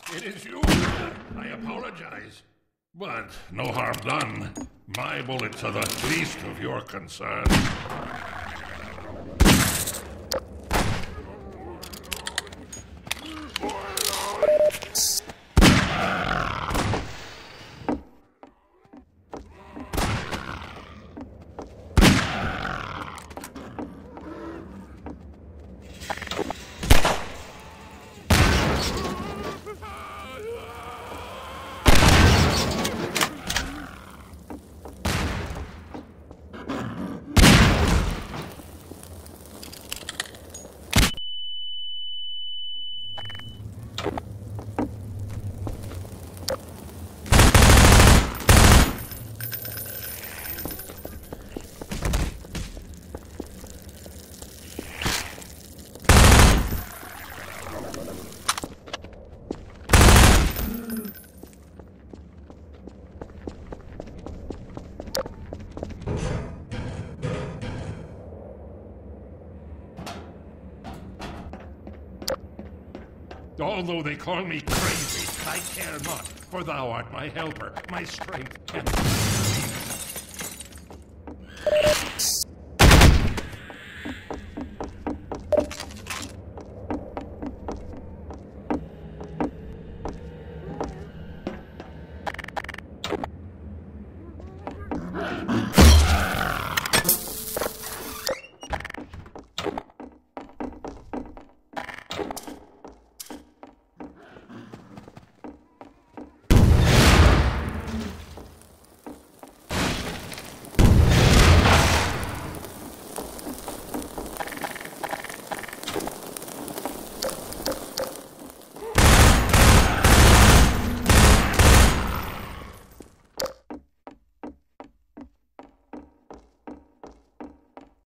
It is you. I apologize. But no harm done. My bullets are the least of your concerns. Although they call me crazy, I care not, for thou art my helper, my strength, and